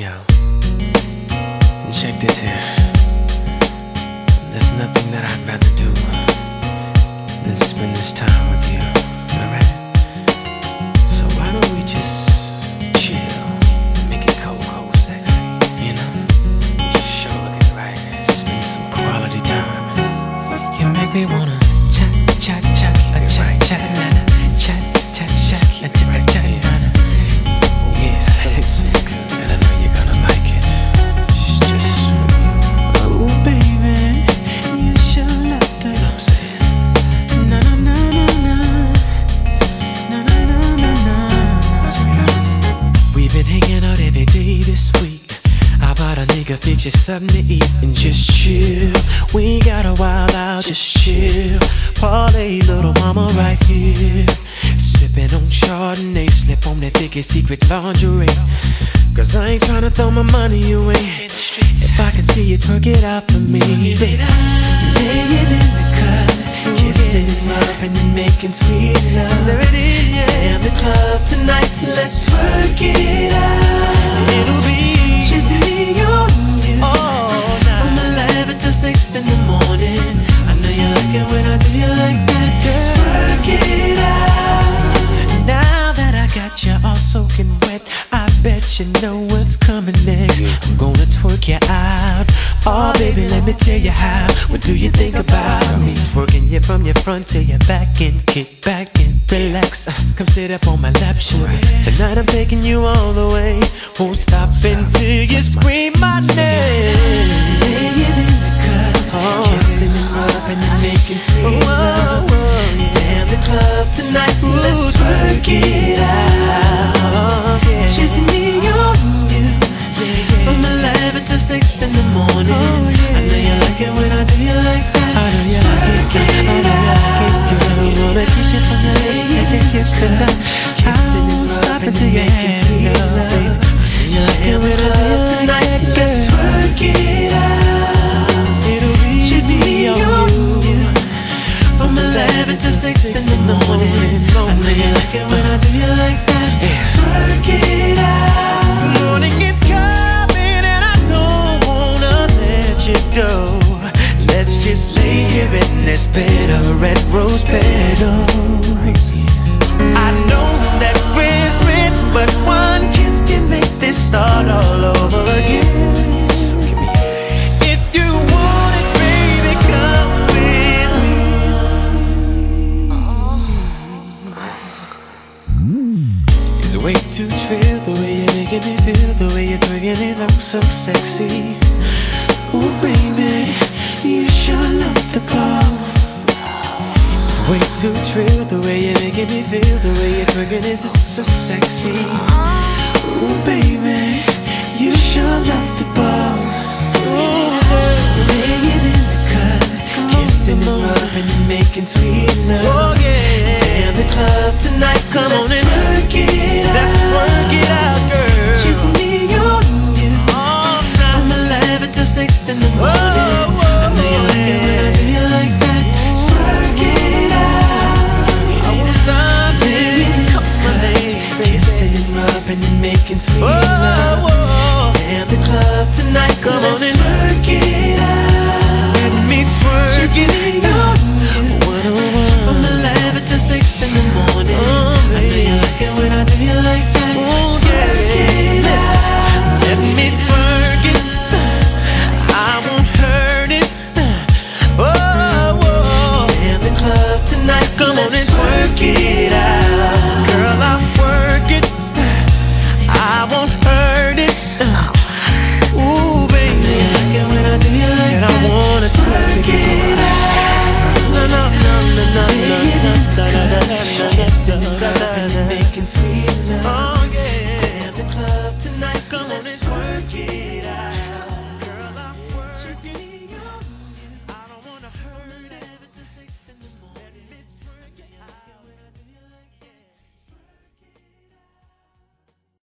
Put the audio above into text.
Yo, check this here. There's nothing that I'd rather do than spend this time with you, alright? So why don't we just chill, make it cold, cold sexy, you know? Just show looking right, spend some quality time. You make me wanna chat, chat, chat, chat, chat, nana, chat, chat, chat, chat, chat, nana. Yes, it's so good, and I know you're gonna like it. It's just for you. Oh baby, you should love that. You know what I'm saying? Na na na na na, na na na na na. We've been hanging out every day this week. How about a nigga fix you something to eat and just chill? We ain't got a while out, just chill. Parlay, little mama right here. Sippin' on Chardonnay, slip on that thickest secret lingerie. Cause I ain't tryna throw my money away. If I can see you twerk it out for me, baby. Laying in the cut, kissing and rubbing and making sweet love. Damn the club tonight, let's twerk it out. It'll be just me on you from 11 to 6 in the morning. I know you like it when I do you like that, girl. Twerk it out. Now that I got you all soaking wet, I bet you know what's coming next. I'm gonna twerk you out. Oh baby, let me tell you how. What do you think about me? Twerking you from your front to your back and kick back and relax. Come sit up on my lap, sugar. Tonight I'm taking you all the way. Won't stop until you scream my name. Laying in the cup, kissing and rubbing and making sweet love. Damn the club tonight, let's twerk it out. Just me on you from 11 to 6 in the morning. I know you like it when I do you like that. I know you like it, girl. I know you like it, girl. I wanna kiss you from the lips to the hips and down. Kissing and rubbing and making sweet love. You like it when I do it tonight, let's twerk it out. It'll be just me on you from 11 to 6 in the morning. I know you like it when I do you like that. Twerk it out. Morning is coming and I don't wanna let you go. Let's just lay here in this bed of red rose petal. I know that we're split, but one kiss can make this start all over again. So give me if you want it, baby, come with me. It's way too trill, the way you're making me feel. The way you're twerking is so sexy. Ooh, baby, you sure love the ball. It's way too trill, the way you're making me feel. The way you're twerking is so sexy. Ooh, baby, you sure love the ball. Ooh, laying in the cut, kissing and rubbing and making sweet love. Oh, yeah. Damn the club tonight, come on and twerk it out. Let's work it out, girl. Just me on you from 11 to 6 in the morning. I know you like it when I do you like that. Twerk it out. I was on there, kissing and rubbing and making sweet love.